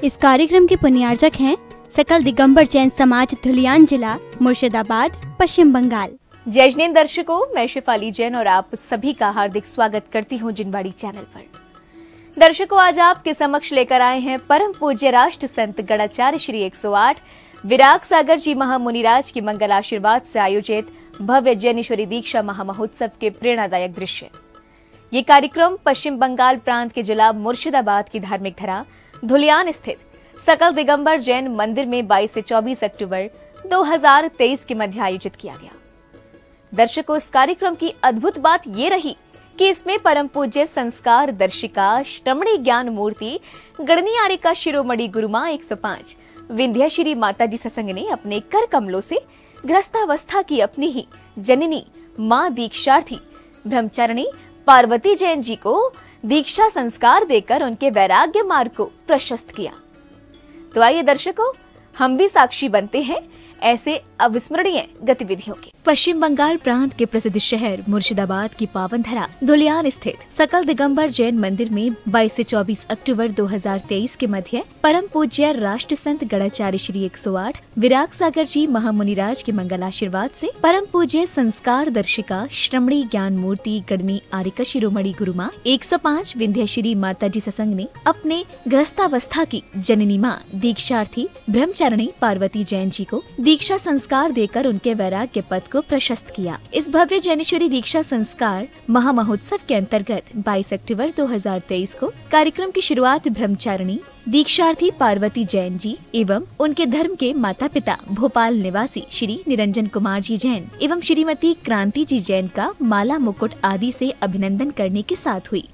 इस कार्यक्रम के पुण्यार्जक हैं सकल दिगंबर जैन समाज धुलियान जिला मुर्शिदाबाद पश्चिम बंगाल। जय जिनेंद्र दर्शकों, मैं शिफाली जैन और आप सभी का हार्दिक स्वागत करती हूं जिनवाड़ी चैनल पर। दर्शकों, आज आपके समक्ष लेकर आए हैं परम पूज्य राष्ट्र संत गणाचार्य श्री 108 विराग सागर जी महामुनिराज की मंगल आशीर्वाद से आयोजित भव्य जैनेश्वरी दीक्षा महामहोत्सव के प्रेरणादायक दृश्य। ये कार्यक्रम पश्चिम बंगाल प्रांत के जिला मुर्शिदाबाद की धार्मिक धरा धुलियान स्थित सकल दिगंबर जैन मंदिर में 22 से 24 अक्टूबर 2023 के मध्य आयोजित किया गया। दर्शकों, इस कार्यक्रम की अद्भुत बात ये रही कि इसमें परम पूज्य संस्कार दर्शिका श्रमणी ज्ञान मूर्ति गणनी आरिका शिरोमणि गुरुमा 105 विंध्यश्री माता जी सत्संग ने अपने कर कमलों से गृहस्थावस्था की अपनी ही जननी मां दीक्षार्थी ब्रह्मचारिणी पार्वती जैन जी को दीक्षा संस्कार देकर उनके वैराग्य मार्ग को प्रशस्त किया। तो आइए दर्शकों, हम भी साक्षी बनते हैं ऐसे अविस्मरणीय गतिविधियों के। पश्चिम बंगाल प्रांत के प्रसिद्ध शहर मुर्शिदाबाद की पावन धरा धुलियान स्थित सकल दिगंबर जैन मंदिर में 22 से 24 अक्टूबर 2023 के मध्य परम पूज्य राष्ट्र संत गणाचार्य श्री 108 विराग सागर जी महामुनिराज के मंगल आशीर्वाद से परम पूज्य संस्कार दर्शिका श्रमणी ज्ञान मूर्ति गणनी आरिका शिरोमणि गुरुमा 105 विंध्यश्री माता जी सत्संग ने अपने गृहस्थावस्था की जननी मां दीक्षार्थी ब्रह्मचारिणी पार्वती जैन जी को दीक्षा संस्कार देकर उनके वैराग्य पथ को प्रशस्त किया। इस भव्य जैनेश्वरी दीक्षा संस्कार महामहोत्सव के अंतर्गत 22 अक्टूबर 2023 को कार्यक्रम की शुरुआत ब्रह्मचारिणी दीक्षार्थी पार्वती जैन जी एवं उनके धर्म के माता पिता भोपाल निवासी श्री निरंजन कुमार जी जैन एवं श्रीमती क्रांति जी जैन का माला मुकुट आदि से अभिनंदन करने के साथ हुई।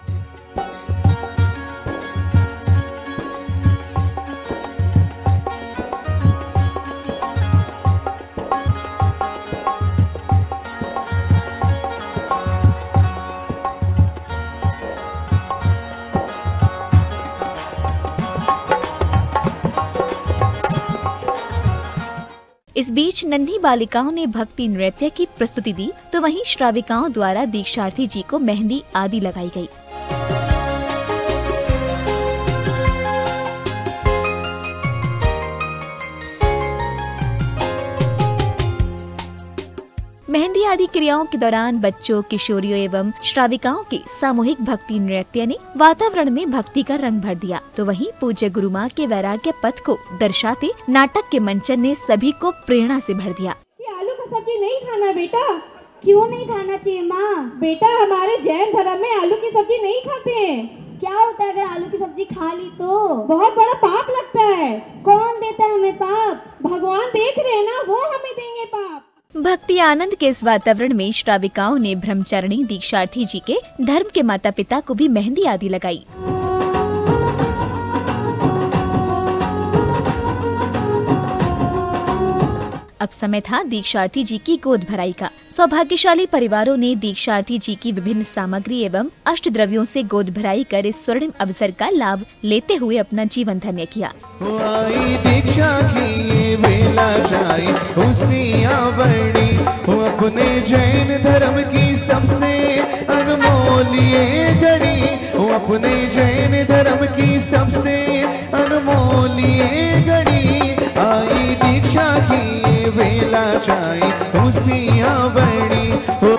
इस बीच नन्ही बालिकाओं ने भक्ति नृत्य की प्रस्तुति दी, तो वहीं श्राविकाओं द्वारा दीक्षार्थी जी को मेहंदी आदि लगाई गई। मेहंदी आदि क्रियाओं के दौरान बच्चों, किशोरियों एवं श्राविकाओं के सामूहिक भक्ति नृत्य ने वातावरण में भक्ति का रंग भर दिया। तो वहीं पूज्य गुरुमा के वैराग्य पथ को दर्शाते नाटक के मंचन ने सभी को प्रेरणा से भर दिया। आलू का सब्जी नहीं खाना बेटा। क्यों नहीं खाना चाहिए माँ? बेटा, हमारे जैन धर्म में आलू की सब्जी नहीं खाते हैं। क्या होता है अगर आलू की सब्जी खा ली तो? बहुत बड़ा पाप लगता है। कौन देता है हमें पाप? भगवान देख रहे हैं ना, वो हमें देंगे पाप। भक्ति आनंद के इस वातावरण में श्राविकाओं ने ब्रह्मचारिणी दीक्षार्थी जी के धर्म के माता पिता को भी मेहंदी आदि लगाई। अब समय था दीक्षार्थी जी की गोद भराई का। सौभाग्यशाली परिवारों ने दीक्षार्थी जी की विभिन्न सामग्री एवं अष्ट द्रव्यों से गोद भराई कर इस स्वर्णिम अवसर का लाभ लेते हुए अपना जीवन धन्य किया। दीक्षा की ये बेला जाए बड़ी हो अपने जैन धर्म की सबसे अनमोल ये घड़ी हो अपने जैन धर्म की सबसे अनमोल ये घड़ी आई दीक्षा की ये बेला जाए खुशियाँ बड़ी हो।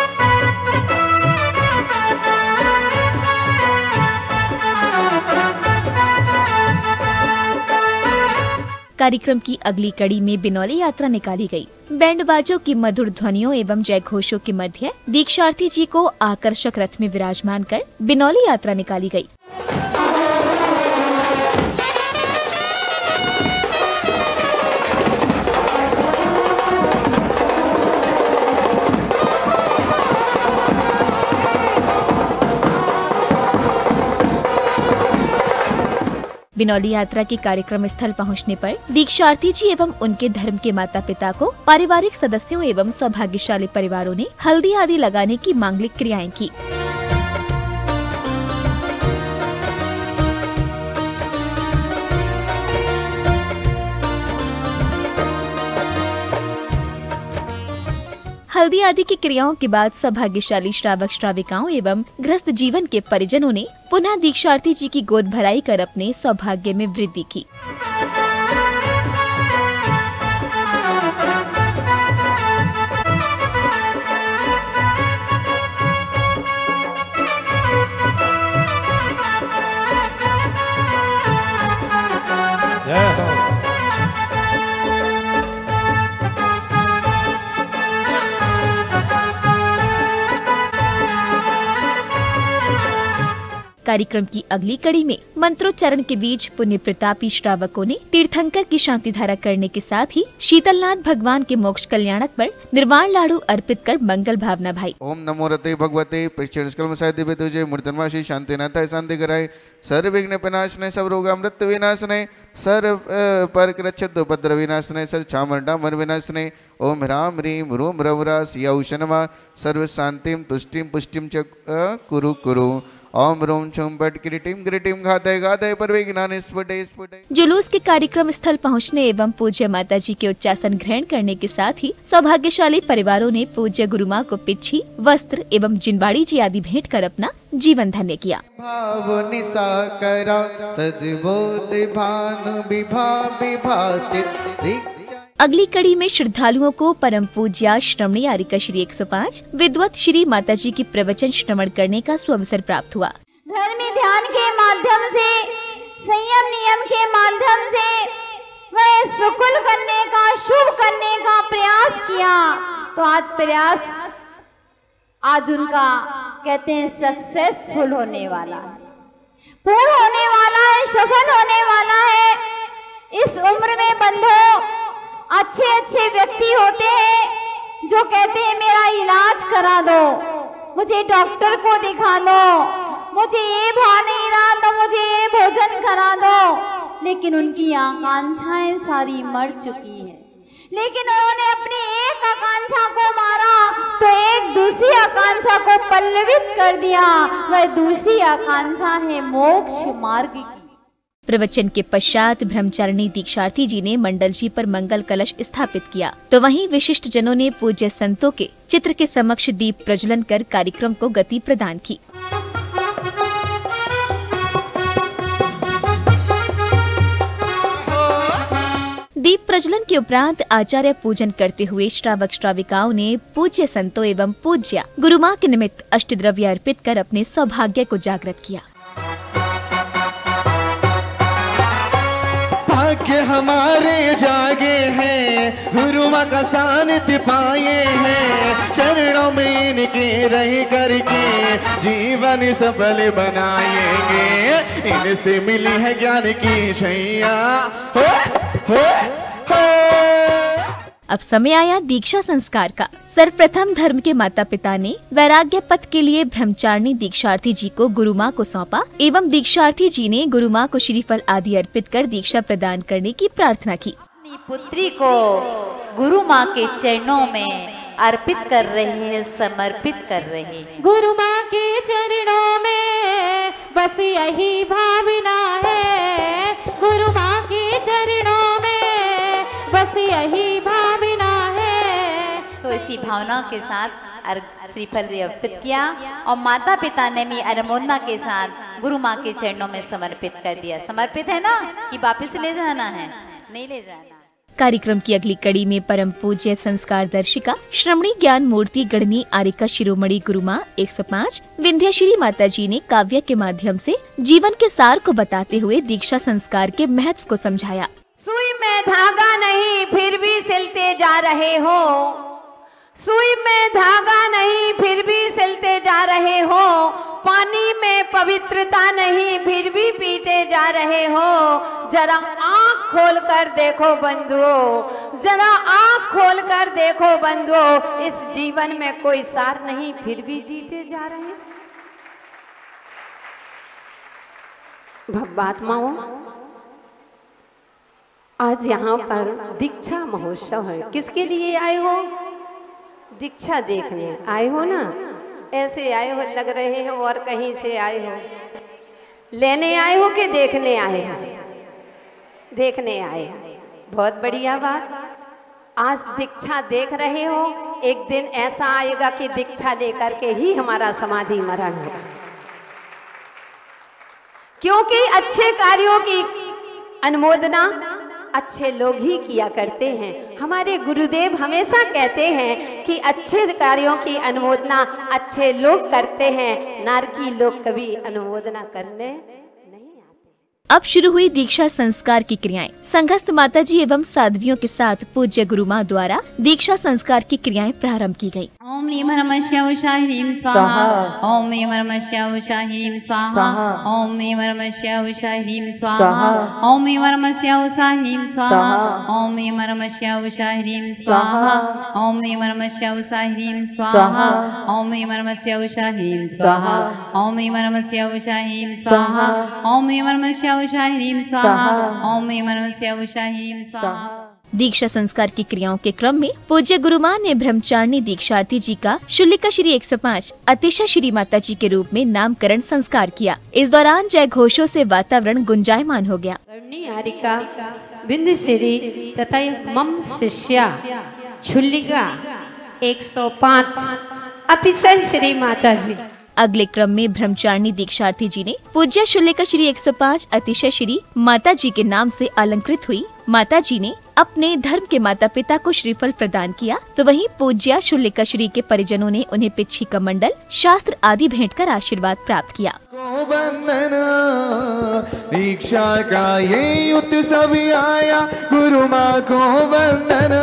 कार्यक्रम की अगली कड़ी में बिनौली यात्रा निकाली गई। बैंड बाजों की मधुर ध्वनियों एवं जय घोषों के मध्य दीक्षार्थी जी को आकर्षक रथ में विराजमान कर बिनौली यात्रा निकाली गई। बिनौली यात्रा के कार्यक्रम स्थल पहुंचने पर दीक्षार्थी जी एवं उनके धर्म के माता पिता को पारिवारिक सदस्यों एवं सौभाग्यशाली परिवारों ने हल्दी आदि लगाने की मांगलिक क्रियाएं की। हल्दी आदि की क्रियाओं के बाद सौभाग्यशाली श्रावक श्राविकाओं एवं गृहस्थ जीवन के परिजनों ने पुनः दीक्षार्थी जी की गोद भराई कर अपने सौभाग्य में वृद्धि की। कार्यक्रम की अगली कड़ी में मंत्रोच्चारण के बीच पुण्य प्रतापी श्रावकों ने तीर्थंकर की शांति धारा करने के साथ ही शीतलनाथ भगवान के मोक्ष कल्याणक पर निर्वाण लाडू अर्पित कर मंगल भावना भाई। ओम नमो रते भगवते प्रश्चर्य दिव्य तुझे मूर्तन्वासी शांतिनाथाय शांति कराए सर्व विघ्न विनाशने सब रोगामृत विनाशने सर्व पर रक्षत उपद्रव विनाशने सर्व छामर डामर विनाशने ओम ह्राम ह्रीम रूम रवरा सियाउशनमा सर्व शांतिम तुष्टिम पुष्टिम च कुरु कुरु ओम रोम छुम पट किरीटिम किरीटिम घातय घातय पर विघ्नानि स्फुटे स्फुटे। जुलूस के कार्यक्रम स्थल पहुंचने एवं पूज्य माता जी के उच्चासन ग्रहण करने के साथ ही सौभाग्यशाली परिवारों ने पूज्य गुरु माँ को पिच्छी, वस्त्र एवं जिनवाड़ी जी आदि भेंट कर अपना जीवन धन्य किया। भाव निसा करा सद्बोध भानु विभा विभासित। अगली कड़ी में श्रद्धालुओं को परम पूज्य श्रमणी आरिका श्री 105 विद्वत श्री माता जी की प्रवचन श्रवण करने का सुअवसर प्राप्त हुआ। धर्मी ध्यान के माध्यम से, संयम नियम के माध्यम से वह सुकुल करने का, शुभ करने का प्रयास किया, तो आज उनका कहते हैं सक्सेसफुल होने वाला है, पूर्ण होने वाला है, सफल होने वाला है। इस उम्र में बंधो अच्छे अच्छे व्यक्ति होते हैं जो कहते हैं मेरा इलाज करा दो, मुझे डॉक्टर को दिखा दो, मुझे ये भाव नहीं रहा तो मुझे ये भोजन करा दो, लेकिन उनकी आकांक्षाएं सारी मर चुकी हैं। लेकिन उन्होंने अपनी एक आकांक्षा को मारा तो एक दूसरी आकांक्षा को पल्लवित कर दिया। वह दूसरी आकांक्षा है मोक्ष मार्ग की। प्रवचन के पश्चात ब्रह्मचारिणी दीक्षार्थी जी ने मंडल जी पर मंगल कलश स्थापित किया, तो वहीं विशिष्ट जनों ने पूज्य संतों के चित्र के समक्ष दीप प्रज्वलन कर कार्यक्रम को गति प्रदान की। दीप प्रज्वलन के उपरांत आचार्य पूजन करते हुए श्रावक श्राविकाओं ने पूज्य संतों एवं पूज्य गुरु माँ के निमित्त अष्टद्रव्य अर्पित कर अपने सौभाग्य को जागृत किया। भाग्य हमारे जागे हैं, गुरु माँ का सानिध्य पाए हैं, चरणों में इनके रह करके जीवन सफल बनाएंगे। इनसे मिली है ज्ञान की छैया। अब समय आया दीक्षा संस्कार का। सर्वप्रथम धर्म के माता पिता ने वैराग्य पथ के लिए ब्रह्मचारिणी दीक्षार्थी जी को गुरु माँ को सौंपा एवं दीक्षार्थी जी ने गुरु माँ को श्रीफल आदि अर्पित कर दीक्षा प्रदान करने की प्रार्थना की। अपनी पुत्री को गुरु माँ के चरणों में अर्पित कर रहे हैं, समर्पित कर रहे हैं। गुरु माँ के चरणों में बस यही भावना है, गुरु माँ के चरणों में बस यही भावना है। तो इसी भावना के साथ श्रीफल अर्पित किया और माता पिता ने भी अनुमोदना के साथ गुरु माँ के चरणों में समर्पित कर दिया। समर्पित है ना कि वापिस ले जाना है? नहीं ले जाना। कार्यक्रम की अगली कड़ी में परम पूज्य संस्कार दर्शिका श्रमणी ज्ञान मूर्ति गढ़नी आरिका शिरोमणि गुरु माँ 105 विंध्यश्री माता जी ने काव्य के माध्यम से जीवन के सार को बताते हुए दीक्षा संस्कार के महत्व को समझाया। सुई में धागा नहीं फिर भी सिलते जा रहे हो, सुई में धागा नहीं फिर भी सिलते जा रहे हो, पानी में पवित्रता नहीं फिर भी पीते जा रहे हो। जरा आँख खोल कर देखो बंधुओं, जरा आँख खोल कर देखो बंधुओं, इस जीवन में कोई सार नहीं फिर भी जीते जा रहे। भव्यात्माओं, आज यहाँ पर दीक्षा महोत्सव है। किसके लिए आए हो? दीक्षा देखने आए हो ना? ऐसे आए हो लग रहे हो और कहीं से आए हो? लेने आए हो कि देखने आए हो? देखने आए हो। बहुत बढ़िया बात। आज दीक्षा देख रहे हो एक दिन ऐसा आएगा कि दीक्षा लेकर के ही हमारा समाधि मरण होगा, क्योंकि अच्छे कार्यों की अनुमोदना अच्छे लोग ही किया करते हैं। हमारे गुरुदेव हमेशा कहते हैं कि अच्छे कार्यों की अनुमोदना अच्छे लोग करते हैं, नारकी लोग कभी अनुमोदना करने नहीं आते। अब शुरू हुई दीक्षा संस्कार की क्रियाएं। संघस्थ माताजी एवं साध्वियों के साथ पूज्य गुरु माँ द्वारा दीक्षा संस्कार की क्रियाएं प्रारंभ की गयी। ओम ह्रीं परमस्य उषा ह्रीं स्वाहा। ओम ह्रीं परमस्य उषा ह्रीं स्वाहा। ओम ह्रीं परमस्य उषा ह्रीं स्वाहा। ओम ह्रीं परमस्य उषा ह्रीं स्वाहा। ओम ह्रीं परमस्य उषा ह्रीं स्वाहा। ओम ह्रीं परमस्य उषा ह्रीं स्वाहा। ओम ह्रीं परमस्य उषा ह्रीं स्वाहा। ओम ह्रीं परमस्य उषा ह्रीं स्वाहा। ओम ह्रीं परमस्य उषा ह्रीं स्वाहा। ओम ह्रीं परमस्य उषा ह्रीं स्वाहा। दीक्षा संस्कार की क्रियाओं के क्रम में पूज्य गुरु माँ ने ब्रह्मचारिणी दीक्षार्थी जी का शुल्लिका श्री 105 अतिशय श्री माता जी के रूप में नामकरण संस्कार किया। इस दौरान जय घोषों से वातावरण गुंजायमान हो गया। कर्णिहारिका बिंदुश्री तथा मम शिष्या शुल्लिका 105 अतिशय श्री माता जी। अगले क्रम में ब्रह्मचारिणी दीक्षार्थी जी ने पूज्य शुल्लिका श्री 105 अतिशय श्री माता जी के नाम से अलंकृत हुई माता जी ने अपने धर्म के माता पिता को श्रीफल प्रदान किया, तो वहीं पूज्य शुल्लिका श्री के परिजनों ने उन्हें पिच्छी कमंडल, शास्त्र आदि भेंट कर आशीर्वाद प्राप्त किया। दीक्षा का ये उत्सव आया, गुरु माँ को वंदन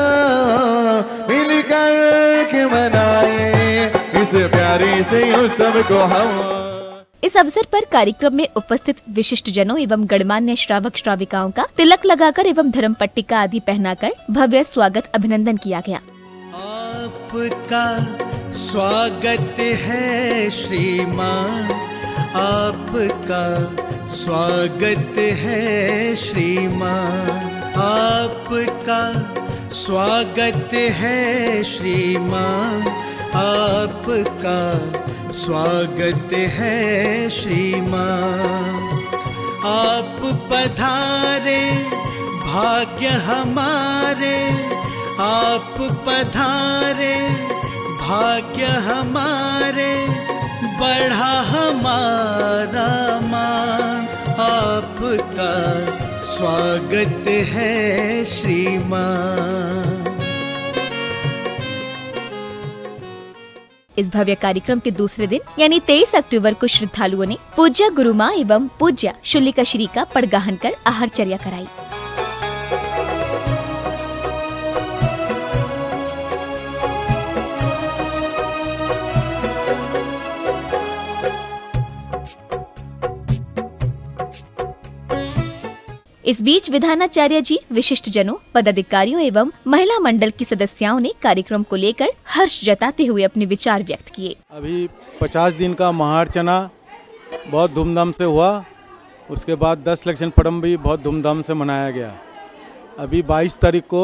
मिलकर के मनाए इस प्यारे से उत्सव को हम। इस अवसर पर कार्यक्रम में उपस्थित विशिष्ट जनों एवं गणमान्य श्रावक श्राविकाओं का तिलक लगाकर एवं धर्म पट्टिका आदि पहनाकर भव्य स्वागत अभिनंदन किया गया। आपका स्वागत है श्री माँ, आपका स्वागत है श्री माँ, आपका स्वागत है श्री माँ, आपका स्वागत है श्री माँ। आप पधारे भाग्य हमारे, आप पधारे भाग्य हमारे, बढ़ा हमारा मान, आपका स्वागत है श्री माँ। इस भव्य कार्यक्रम के दूसरे दिन यानी 23 अक्टूबर को श्रद्धालुओं ने पूज्य गुरु माँ एवं पूज्य शुल्लिका श्री का पड़गाहन कर आहारचर्या कराई। इस बीच विधानाचार्य जी, विशिष्ट जनों, पदाधिकारियों एवं महिला मंडल की सदस्याओं ने कार्यक्रम को लेकर हर्ष जताते हुए अपने विचार व्यक्त किए। अभी 50 दिन का महाअर्चना बहुत धूमधाम से हुआ, उसके बाद 10 लक्षण पर्व भी बहुत धूमधाम से मनाया गया। अभी 22 तारीख को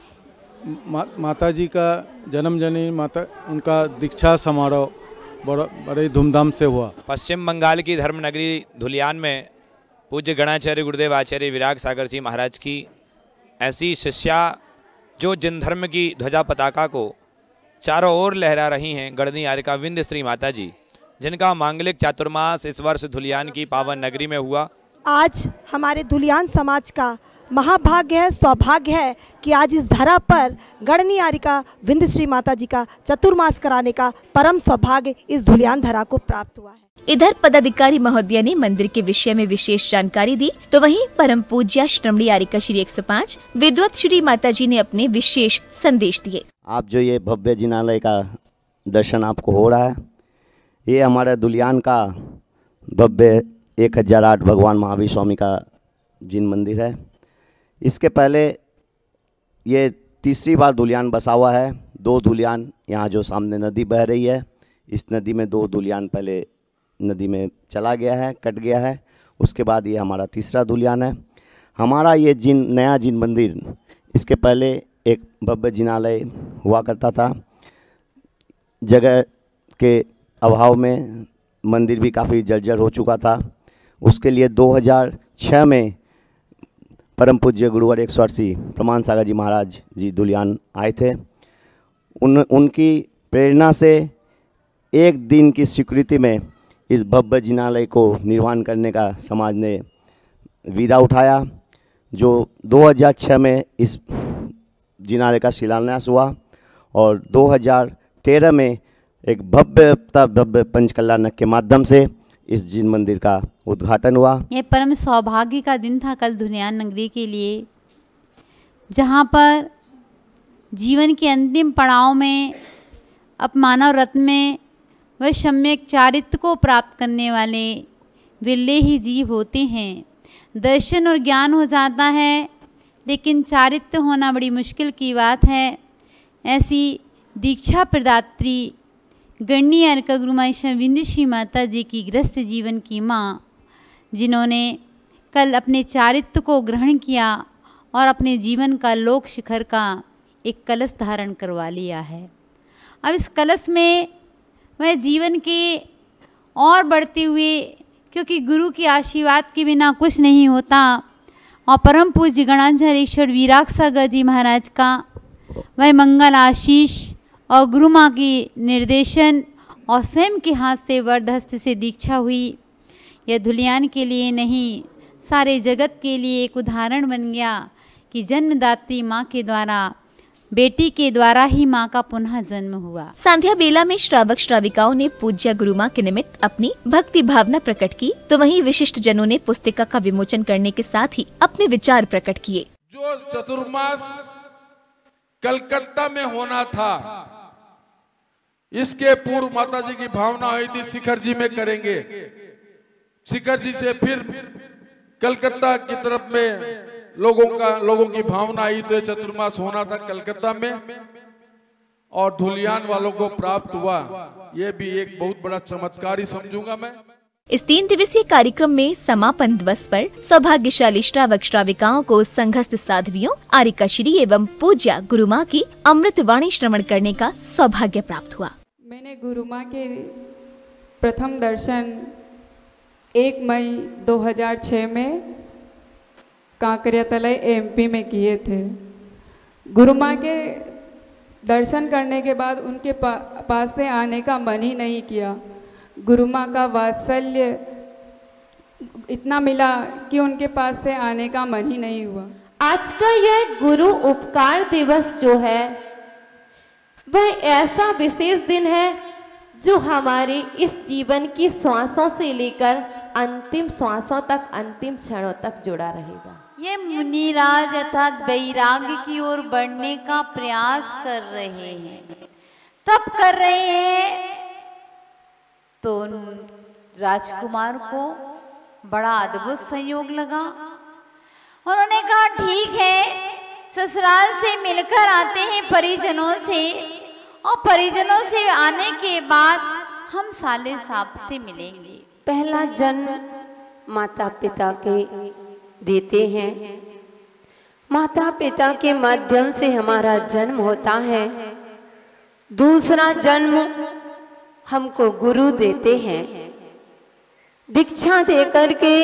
माता जी का जन्मदिन, माता उनका दीक्षा समारोह बड़े धूमधाम से हुआ। पश्चिम बंगाल की धर्म नगरी धुलियान में पूज्य गणाचार्य गुरुदेव आचार्य विराग सागर जी महाराज की ऐसी शिष्या जो जिन धर्म की ध्वजा पताका को चारों ओर लहरा रही हैं, गणनिहारिका विंध्य श्री माता जी, जिनका मांगलिक चातुर्मास इस वर्ष धुलियान की पावन नगरी में हुआ। आज हमारे धुलियान समाज का महाभाग्य है, सौभाग्य है कि आज इस धरा पर गणनिहारिका विंध्य श्री माता जी का चतुर्मास कराने का परम सौभाग्य इस धुलियान धरा को प्राप्त हुआ है। इधर पदाधिकारी महोदय ने मंदिर के विषय में विशेष जानकारी दी, तो वहीं परम पूज्य श्रमणियारिका श्री 105 विद्वत श्री माता जी ने अपने विशेष संदेश दिए। आप जो ये भव्य जिनालय का दर्शन आपको हो रहा है, ये हमारा धुलियान का भव्य 1008 भगवान महावीर स्वामी का जिन मंदिर है। इसके पहले ये तीसरी बार धुलियान बसा हुआ है। 2 धुलियान, यहाँ जो सामने नदी बह रही है, इस नदी में 2 धुलियान पहले नदी में चला गया है, कट गया है। उसके बाद ये हमारा तीसरा धुलियान है। हमारा ये नया जिन मंदिर, इसके पहले एक भव्य जिनालय हुआ करता था। जगह के अभाव में मंदिर भी काफ़ी जर्जर हो चुका था। उसके लिए 2006 में परम पूज्य गुरुवर 180 प्रमाण सागर जी महाराज जी धुलियान आए थे। उनकी प्रेरणा से एक दिन की स्वीकृति में इस भव्य जिनालय को निर्माण करने का समाज ने वीरा उठाया, जो 2006 में इस जिनालय का शिलान्यास हुआ और 2013 में एक भव्य पंचकल्याणक के माध्यम से इस जिन मंदिर का उद्घाटन हुआ। यह परम सौभाग्य का दिन था कल धुलियान नगरी के लिए, जहाँ पर जीवन के अंतिम पड़ाव में अब मानव रत्न में वह सम्यक चारित्र को प्राप्त करने वाले विरले ही जीव होते हैं। दर्शन और ज्ञान हो जाता है, लेकिन चारित्र होना बड़ी मुश्किल की बात है। ऐसी दीक्षा प्रदात्री गणनीय अर्का गुरु माँ विंध्यश्री माता जी की गृहस्थ जीवन की माँ, जिन्होंने कल अपने चारित्र को ग्रहण किया और अपने जीवन का लोक शिखर का एक कलश धारण करवा लिया है। अब इस कलश में वह जीवन के और बढ़ते हुए, क्योंकि गुरु के आशीर्वाद के बिना कुछ नहीं होता, और परम पूज्य गणाचार्येश्वर विराग सागर जी महाराज का वह मंगल आशीष और गुरु माँ की निर्देशन और स्वयं के हाथ से वरदहस्त से दीक्षा हुई। यह धुलियान के लिए नहीं, सारे जगत के लिए एक उदाहरण बन गया कि जन्मदात्री माँ के द्वारा, बेटी के द्वारा ही माँ का पुनः जन्म हुआ। संध्या बेला में श्रावक श्राविकाओं ने पूज्य गुरु माँ के निमित्त अपनी भक्ति भावना प्रकट की, तो वहीं विशिष्ट जनों ने पुस्तिका का विमोचन करने के साथ ही अपने विचार प्रकट किए। जो चतुर्मास कलकत्ता में होना था, इसके पूर्व माता जी की भावना हुई थी शिखर जी में करेंगे। शिखर जी से फिर कलकत्ता की तरफ में लोगों की भावना आई, तो चतुर्मास होना था कलकत्ता में और धुलियान वालों को प्राप्त हुआ। ये भी एक बहुत बड़ा चमत्कार ही समझूंगा मैं। इस 3 दिवसीय कार्यक्रम में समापन दिवस पर सौभाग्यशाली श्रावक श्राविकाओं को संघस्थ साध्वियों, आरिकाश्री एवं पूज्य गुरु माँ की अमृत वाणी श्रवण करने का सौभाग्य प्राप्त हुआ। मैंने गुरु माँ के प्रथम दर्शन 1 मई 2006 में कांकरिया तलाई एमपी में किए थे। गुरु माँ के दर्शन करने के बाद उनके पास से आने का मन ही नहीं किया। गुरु माँ का वात्सल्य इतना मिला कि उनके पास से आने का मन ही नहीं हुआ। आज का यह गुरु उपकार दिवस जो है, वह ऐसा विशेष दिन है जो हमारे इस जीवन की श्वासों से लेकर अंतिम श्वासों तक, अंतिम क्षणों तक जुड़ा रहेगा। ये मुनिराज अर्थात वैराग्य की ओर बढ़ने का प्रयास कर रहे हैं, तब कर रहे हैं। तो राजकुमार को बड़ा अद्भुत संयोग लगा। उन्होंने कहा ठीक है, ससुराल से मिलकर आते हैं परिजनों से, और परिजनों से आने के बाद हम साले साहब से मिलेंगे। पहला जन्म माता पिता के देते हैं, माता पिता के माध्यम से हमारा जन्म होता है। दूसरा जन्म हमको गुरु देते हैं, दीक्षा देकर के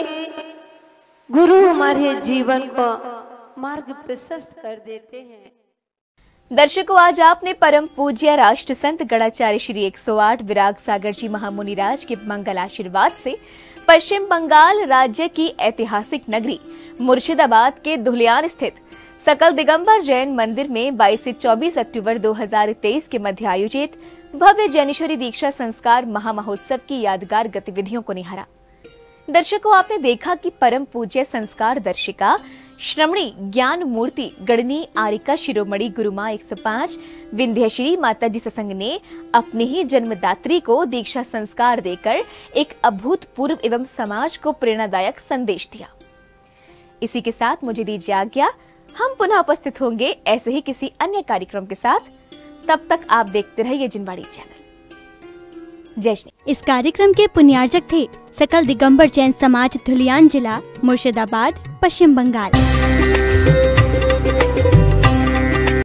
गुरु हमारे जीवन को मार्ग प्रशस्त कर देते हैं। दर्शकों, आज आपने परम पूज्य राष्ट्र संत गणाचार्य श्री 108 विराग सागर जी महामुनिराज के मंगल आशीर्वाद से पश्चिम बंगाल राज्य की ऐतिहासिक नगरी मुर्शिदाबाद के धुलियान स्थित सकल दिगंबर जैन मंदिर में 22 से 24 अक्टूबर 2023 के मध्य आयोजित भव्य जैनेश्वरी दीक्षा संस्कार महामहोत्सव की यादगार गतिविधियों को निहारा। दर्शकों, आपने देखा कि परम पूज्य संस्कार दर्शिका श्रमणी ज्ञान मूर्ति गणनी आरिका शिरोमणि गुरु माँ 105 विंध्यश्री माता जी सत्संग ने अपने ही जन्मदात्री को दीक्षा संस्कार देकर एक अभूतपूर्व एवं समाज को प्रेरणादायक संदेश दिया। इसी के साथ मुझे दीजिए आज्ञा। हम पुनः उपस्थित होंगे ऐसे ही किसी अन्य कार्यक्रम के साथ। तब तक आप देखते रहिए जिनवाड़ी चैनल। जय श्री। इस कार्यक्रम के पुण्यार्जक थे सकल दिगंबर जैन समाज धुलियान जिला मुर्शिदाबाद पश्चिम बंगाल।